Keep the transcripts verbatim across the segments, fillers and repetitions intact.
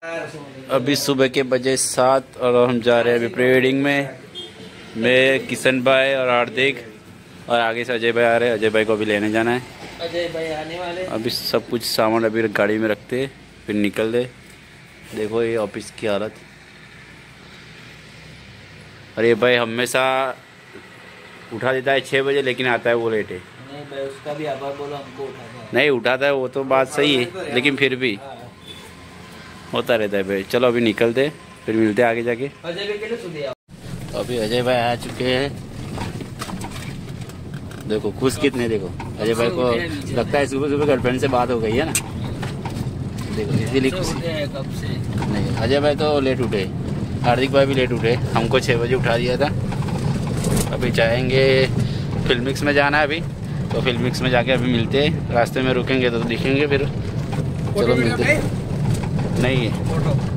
अभी सुबह के बजे सात और हम जा रहे हैं अभी प्री वेडिंग में। मैं किशन भाई और हार्दिक और आगे से अजय भाई आ रहे हैं। अजय भाई को भी लेने जाना है। अजय भाई आने वाले। अभी सब कुछ सामान अभी गाड़ी में रखते फिर निकल दे। देखो ये ऑफिस की हालत। अरे भाई हमेशा उठा देता है छः बजे लेकिन आता है वो लेट है। नहीं भाई उसका भी आभार बोलो, हमको उठाता है। नहीं उठाता है वो तो बात सही है लेकिन फिर भी होता रहता है भाई। चलो अभी निकलते फिर मिलते आगे जाके। अजय भाई के लिए सुनिए। अभी अजय भाई आ चुके हैं। देखो खुश कितने, देखो अजय भाई को लगता है सुबह सुबह गर्लफ्रेंड से बात हो गई है ना, देखो इसीलिए खुशी। कब से नहीं अजय भाई तो लेट उठे, हार्दिक भाई भी लेट उठे। हमको छः बजे उठा दिया था। अभी जाएंगे फिल्मिक्स में जाना है अभी, तो फिल्मिक्स में जाके अभी मिलते हैं। रास्ते में रुकेंगे तो दिखेंगे फिर। चलो मिलते हैं। नहीं है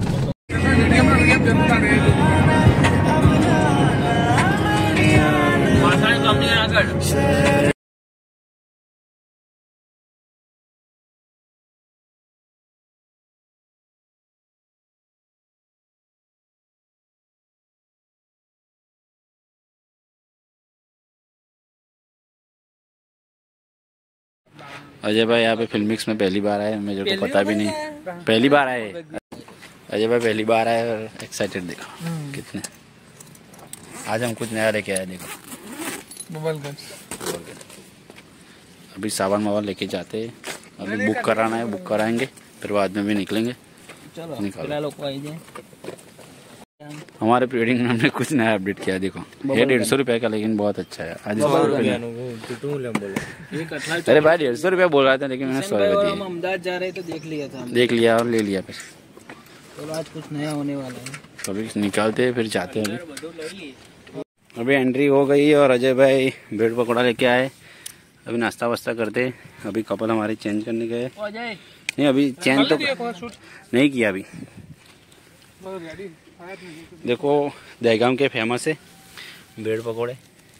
अजय भाई यहाँ पे फिल्मिक्स में पहली बार आए, मुझे को पता भी नहीं। पहली बार आए अजय भाई, पहली बार आए और एक्साइटेड देखो कितने। आज हम कुछ नया लेके आए देखो। अभी सामान वामान लेके जाते हैं। अभी बुक कराना है, बुक कराएंगे फिर बाद में भी निकलेंगे। चलो हमारे प्री वेडिंग में हमने कुछ नया अपडेट किया देखो। ये डेढ़ सौ रुपये का लेकिन बहुत अच्छा है। आज अरे भाई डेढ़ सौ रुपया बोल रहा था लेकिन मैंने सौ रुपये दिए। अहमदाबाद जा रहे तो देख लिया था, देख लिया और ले लिया फिर। तो आज कुछ नया होने वाला है। तो अभी निकालते फिर जाते हैं। अभी अभी एंट्री हो गई और अजय भाई ब्रेड पकौड़ा लेके आए। अभी नाश्ता वास्ता करते। अभी कपल हमारे चेंज करने गए। नहीं अभी चेंज तो नहीं किया अभी। देखो दहगाम के फेमस है ब्रेड पकौड़े।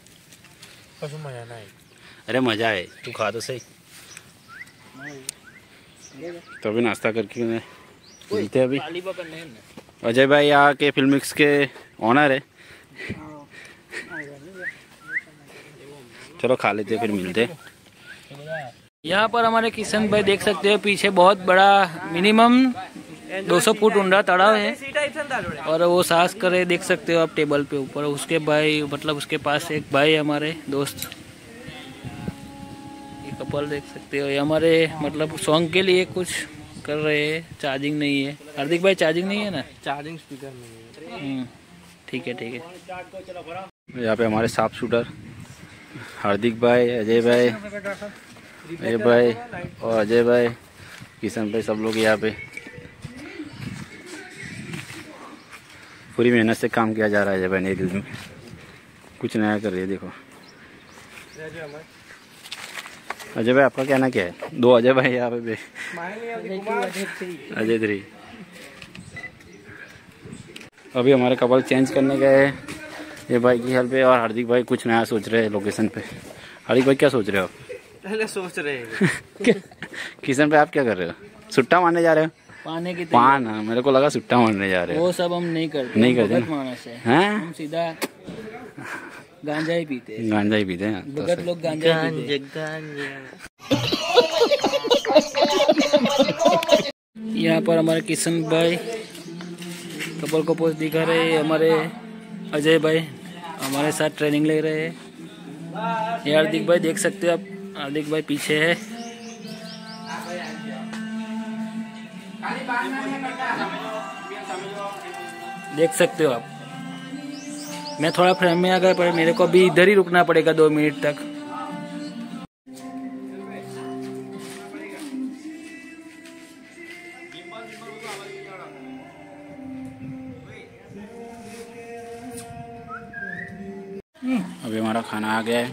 अरे मजा है, तू खा तो सही। तो अभी नाश्ता करके मिलते अभी। अजय भाई यहाँ के फिल्मिक्स के ऑनर है। चलो खा लेते फिर मिलते। यहाँ पर हमारे किशन भाई देख सकते हो पीछे बहुत बड़ा मिनिमम दो सौ फुट ऊंडा तालाब है और वो सांस करे देख सकते हो आप टेबल पे ऊपर। उसके भाई मतलब उसके पास एक भाई हमारे दोस्त, ये कपल देख सकते हो। ये हमारे मतलब सॉन्ग के लिए कुछ कर रहे हैं। चार्जिंग नहीं है हार्दिक भाई, चार्जिंग नहीं है ना? चार्जिंग स्पीकर नहीं है। ठीक है ठीक है। यहाँ पे हमारे साफ शूटर हार्दिक भाई, अजय भाई, अजय भाई और अजय भाई, किशन भाई, सब लोग यहाँ पे पूरी मेहनत से काम किया जा रहा है। अजय भाई नई दिल्ली में कुछ नया कर रही है देखो। अजय भाई आपका कहना क्या है? दो अजय भाई यहाँ पे अजय थ्री। अभी हमारे कपल चेंज करने गए ये भाई की हेल्प है और हार्दिक भाई कुछ नया सोच रहे हैं लोकेशन पे। हार्दिक भाई क्या सोच रहे हो? पहले सोच रहे हैं। किशन भाई आप क्या कर रहे हो? सुट्टा मारने जा रहे हो? पाने की पान? मेरे को लगा सुट्टा मारने जा रहे हो। वो सब हम नहीं करते, नहीं करते हैं? हम सीधा गांजा ही पीते हैं। गांजा ही पीते हैं भगत लोग गांजा ही पीते हैं। यहाँ पर हमारे किशन भाई कपल को पोज दिखा रहे हैं। हमारे अजय भाई हमारे साथ ट्रेनिंग ले रहे हैं। ये हार्दिक भाई देख सकते हो आप, हार्दिक भाई पीछे है। देख सकते हो आप। मैं थोड़ा फ्रेम में आ गया पर मेरे को अभी इधर ही रुकना पड़ेगा दो मिनट तक। अभी हमारा खाना आ गया है।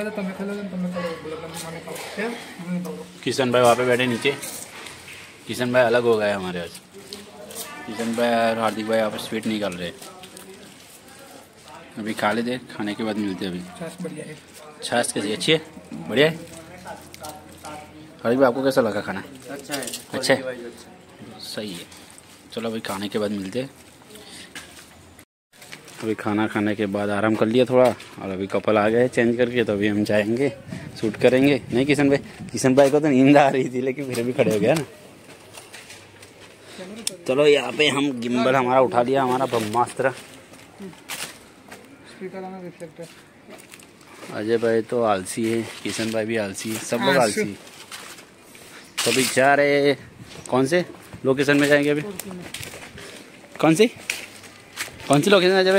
किशन भाई वहाँ पे बैठे नीचे। किशन भाई अलग हो गए हमारे आज। किशन भाई और हार्दिक भाई यहाँ पर स्वीट नहीं कर रहे। अभी खा लेते, खाने के बाद मिलते अभी। छाछ कैसी अच्छी है? बढ़िया है। हार्दिक भाई आपको कैसा लगा खाना? अच्छा है। अच्छा है, सही है। चलो अभी खाने के बाद मिलते हैं। अभी खाना खाने के बाद आराम कर लिया थोड़ा, और अभी कपल आ गए चेंज करके, तो अभी हम जाएंगे शूट करेंगे। नहीं किशन भाई, किशन भाई को तो नींद आ रही थी लेकिन फिर भी खड़े हो गया ना। चलो यहाँ पे हम गिम्बल हमारा उठा लिया, हमारा ब्रह्मास्त्र। अजय भाई तो आलसी है, किशन भाई भी आलसी है, सब लोग आलसी है। तो अभी जा रहे, कौन से लोकेशन में जाएंगे अभी? कौन सी कौन सी लोकेशन है अजय भाई?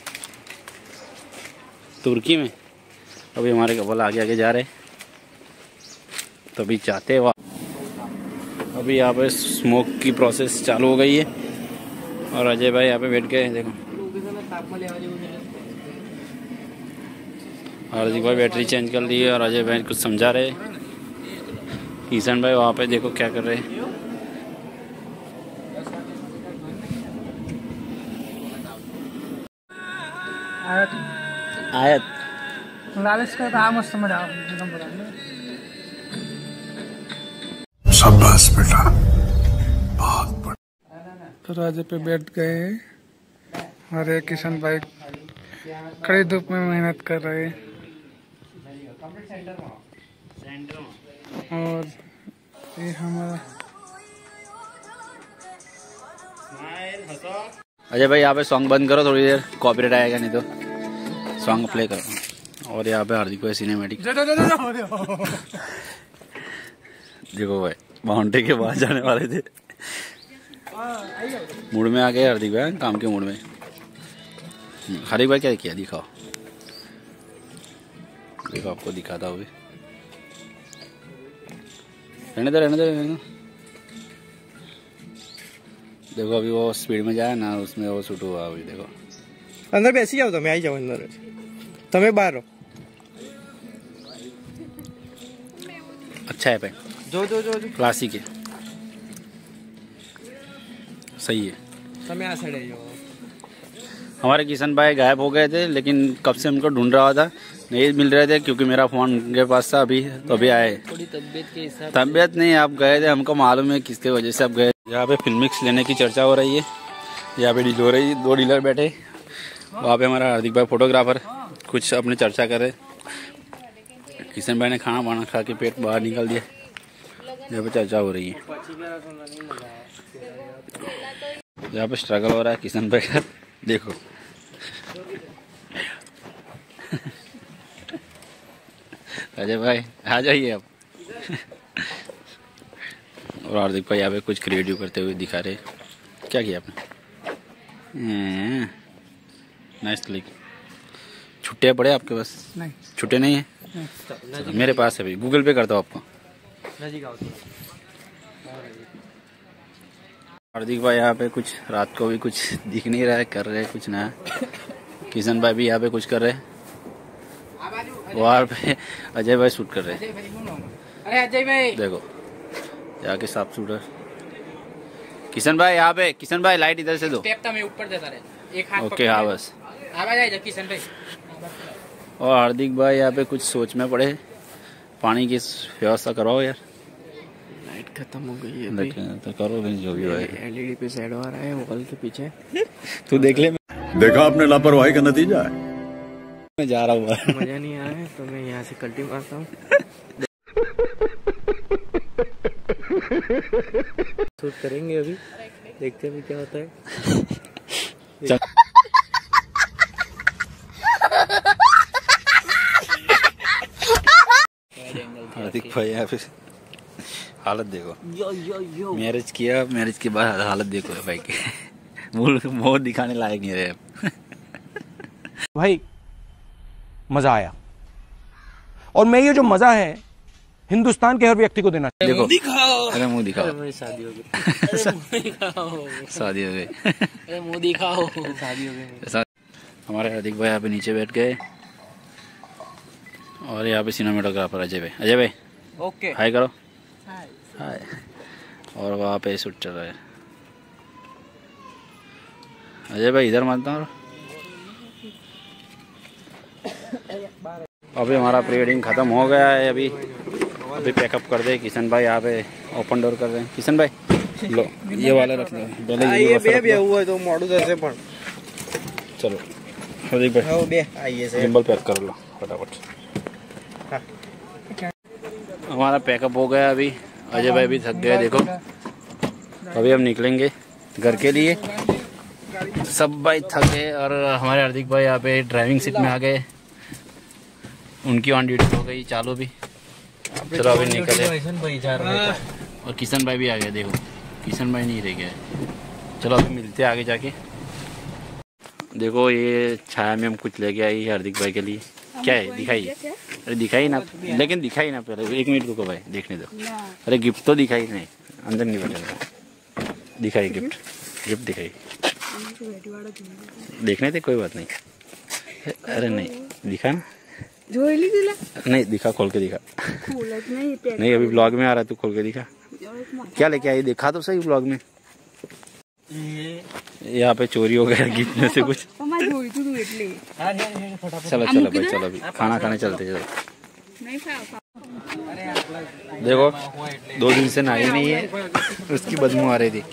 तुर्की में। अभी हमारे कपल आगे आगे जा रहे, तो अभी जाते हैं। अभी यहाँ पे स्मोक की प्रोसेस चालू हो गई है, और अजय भाई यहाँ पे बैठ गए। देखो हार्दिक भाई बैटरी चेंज कर ली है, और अजय भाई कुछ समझा रहे। किशन भाई वहाँ पे देखो क्या कर रहे हैं। आयत आयत लालिश का काम मस्त में डाल एकदम बड़ा। शाबाश बेटा, बहुत बढ़िया। तो राजे पे बैठ गए और ये किशन भाई कड़ी धूप में मेहनत कर रहे हैं। और ये हमारा अजय भाई यहाँ पे सॉन्ग बंद करो थोड़ी देर, कॉपीराइट आएगा नहीं तो। सॉन्ग प्ले करो। और यहाँ पे हार्दिक भाई सिनेमैटिक। देखो भाई बाउंड्री के बाहर जाने वाले थे, मूड में आ गए हार्दिक भाई, काम के मूड में। हार्दिक भाई क्या किया दिखाओ, देखो आपको दिखाता हूँ। रहने दो रहने दो रहने दो। देखो अभी वो स्पीड में जाए ना, उसमें वो शूट हुआ अभी। देखो अंदर बेसी जाओ, તમે આવી જાઓ અંદર, તમે બહાર રહો। अच्छा है भाई, जो जो जो क्लासिक है, सही है। તમે આ સાઈડ આવી જાઓ। हमारे किशन भाई गायब हो गए थे, लेकिन कब से हमको ढूंढ रहा था, नहीं मिल रहे थे, क्योंकि मेरा फोन उनके पास था अभी, तो अभी आए। थोड़ी तबीयत के हिसाब तबीयत नहीं, आप गए थे, हमको मालूम है किसके वजह से आप गए। यहाँ पे फिल्मिक्स लेने की चर्चा हो रही है, यहाँ पे डील हो रही है, दो डीलर बैठे, वहाँ पे हमारा हार्दिक भाई फोटोग्राफर कुछ अपने चर्चा करे। किशन भाई ने खाना वाना खा के पेट बाहर निकाल दिया, यहाँ पे चर्चा हो रही है। यहाँ पे स्ट्रगल हो रहा है किशन भाई का, देखो। अजय भाई आ जाइए आप। और हार्दिक भाई यहाँ पे कुछ क्रिएटिव करते हुए दिखा रहे। क्या किया आपने? Nice click. छुट्टियाँ पड़े आपके पास? नहीं, छुट्टे नहीं है। तो मेरे पास है, अभी गूगल पे करता हूँ आपको। हार्दिक भाई यहाँ पे कुछ रात को भी कुछ दिख नहीं रहा है, कर रहे कुछ नया। किशन भाई भी यहाँ पे कुछ कर रहे हैं, वहाँ पे अजय भाई शूट कर रहे हैं। अरे अजय भाई देखो जाके साफ शूटर। किशन भाई यहाँ पे, किशन भाई लाइट इधर से दो। मैं ऊपर देता रहे, एक हाथ ओके हाँ बस। आवाज आई किशन भाई। और हार्दिक भाई यहाँ पे कुछ सोच में पड़े, पानी की व्यवस्था कराओ यार। लाइट खत्म हो गई है, तो करो जो भी है। एलईडी पे शैडो आ रहा है वॉल के पीछे। तू देख ले। देखा आपने लापरवाही का नतीजा है। मैं जा रहा हूँ, मजा नहीं आ रहा है तो मैं यहाँ से कल्टी मारता हूँ। शूट करेंगे अभी, देखते हैं क्या होता है। हार्दिक भाई यहाँ पे हालत देखो, मैरिज किया, मैरिज के बाद हालत देखो भाई की। मुंह दिखाने लायक नहीं रहे भाई। मजा आया, और मैं ये जो मजा है हिंदुस्तान के हर व्यक्ति को देना चाहिए। देखो दिखाओ, अरे मुंह दिखाओ। मेरी शादी हो गई। दिखाओ शादी हो गई। अरे मुंह दिखाओ, शादी हो गई। हमारे हार्दिक भाई यहाँ पे नीचे बैठ गए, और यहाँ पे सिनेमेटोग्राफर अजय भाई। अजय भाई ओके हाय करो। हाय। और वहाँ पे शूट चल रहा है। अजय भाई इधर मानता हूँ। अभी हमारा प्री वेडिंग खत्म हो गया है। अभी अभी पैकअप कर दे। किशन भाई यहाँ पे ओपन डोर कर रहे हैं। किशन भाई लो ये वाला रख लो पहले। ये बे बे हुआ है तो मोडू जैसे पण चलो हार्दिक भाई हो बे आइए से गिम्बल पैक कर लो फटाफट। हमारा पैकअप हो गया अभी। अजय भाई भी थक गए देखो। अभी हम निकलेंगे घर के लिए। सब भाई थक गए और हमारे हार्दिक भाई यहाँ पे ड्राइविंग सीट में आ गए। उनकी ऑन ड्यूटी हो गई चालू भी। चलो अभी निकले। और किशन भाई भी आ गए देखो। किशन भाई नहीं रह गया। चलो अभी मिलते हैं आगे जाके। देखो ये छाया में हम कुछ लेके आई हार्दिक भाई के लिए। क्या है दिखाइए। अरे दिखाई ना लेकिन दिखाई ना पहले एक मिनट रुको भाई देखने दो। अरे गिफ्ट तो दिखाई नहीं अंदर नहीं बनेगा। दिखाई गिफ्ट गिफ्ट दिखाई देखने थे कोई बात नहीं। अरे नहीं दिखा ना नहीं दिखा खोल के दिखा नहीं अभी ब्लॉग में आ रहा तू खोल के दिखा क्या लेके आई दिखा तो सही ब्लॉग में। यहाँ पे चोरी हो गया गिफ्ट में से कुछ। चलो चलो भाई चलो अभी खाना खाने चलते चलो। देखो दो दिन से नहाई नहीं है उसकी बदबू आ रही थी।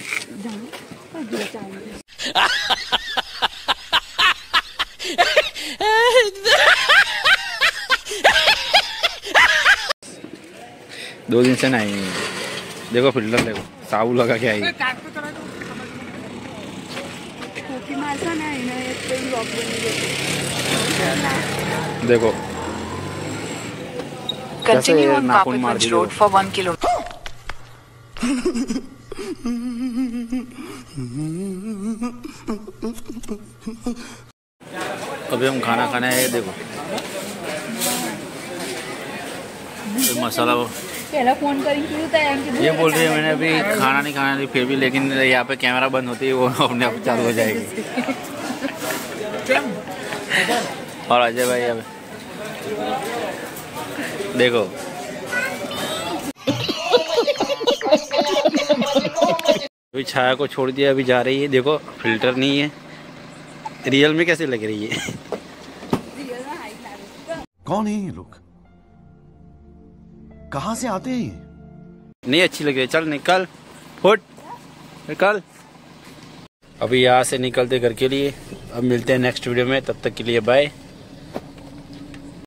दो दिन से नहाई नहीं है। देखो फिल्टर देखो साबु लगा के आई। देखो Continue on Papatganj Road for one kilometer. अभी हम खाना खाने आए देखो मसाला वो पहला फोन करेंगे ये बोल रही है मैंने अभी खाना नहीं खाना नहीं फिर भी लेकिन यहाँ पे कैमरा बंद होती है वो अपने आप चालू हो जाएगी। और अजय भाई अब देखो अभी छाया को छोड़ दिया अभी जा रही है। देखो फिल्टर नहीं है रियल में कैसे लग रही है। कौन है ये लोग कहाँ से आते हैं? नहीं अच्छी लग रही है। चल निकल फुट निकल। अभी यहाँ से निकलते घर के लिए। अब मिलते हैं नेक्स्ट वीडियो में तब तक के लिए बाय।